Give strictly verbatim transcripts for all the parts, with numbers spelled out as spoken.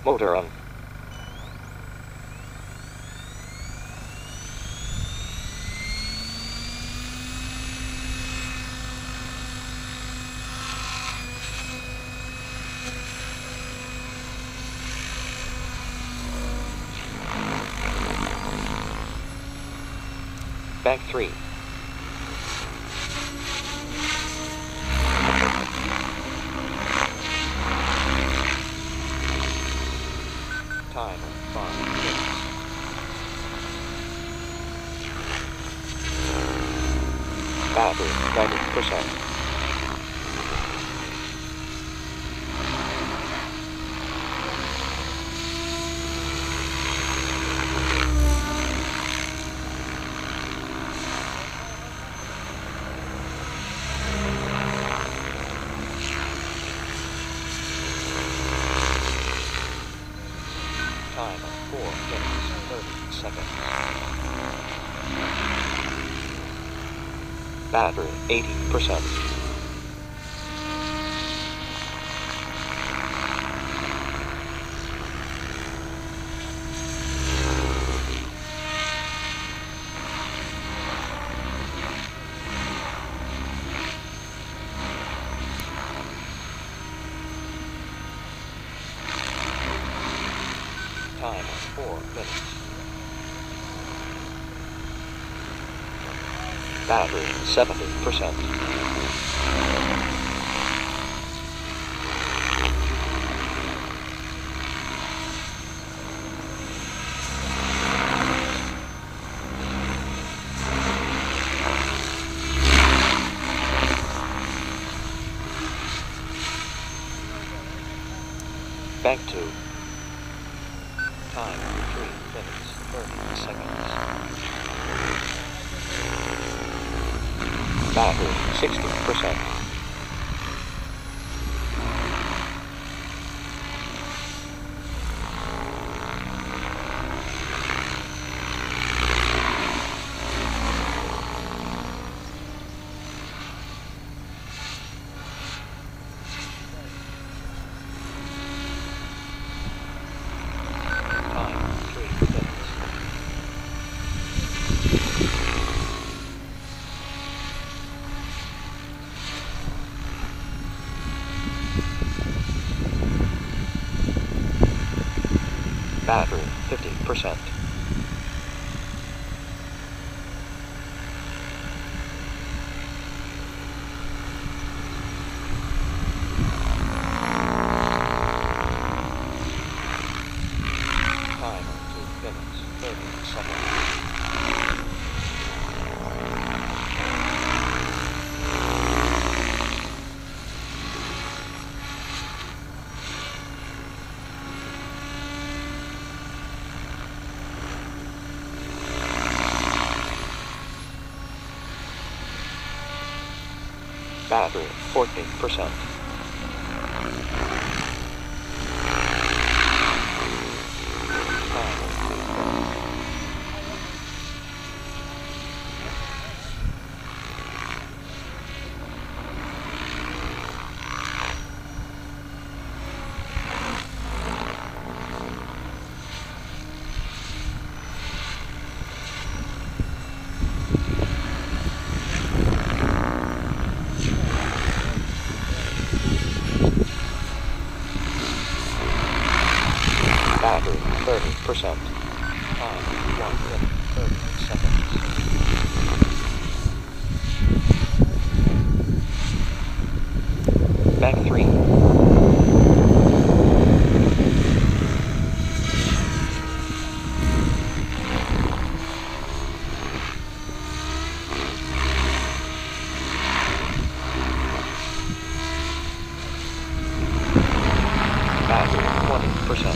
Motor on. Bank three. Time five minutes. Battery ninety percent. Time four minutes thirty seconds. Battery eighty percent. Time four minutes. Battery seventy percent. Bank two. Time three minutes thirty seconds. Battery sixty percent. Battery fifty percent. Time two minutes thirty seconds. Battery forty percent. Battery thirty percent. Time one minute thirty seconds. Bank three. Battery twenty percent.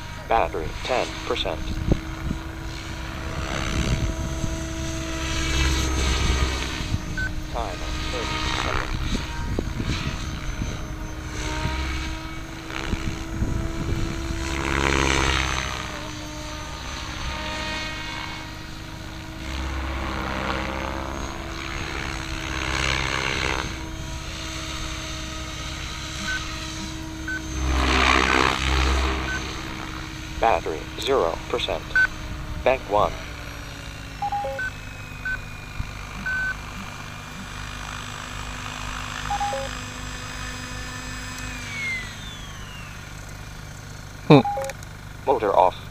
Battery ten percent. Battery, zero percent. Bank one. Hmm. Motor off.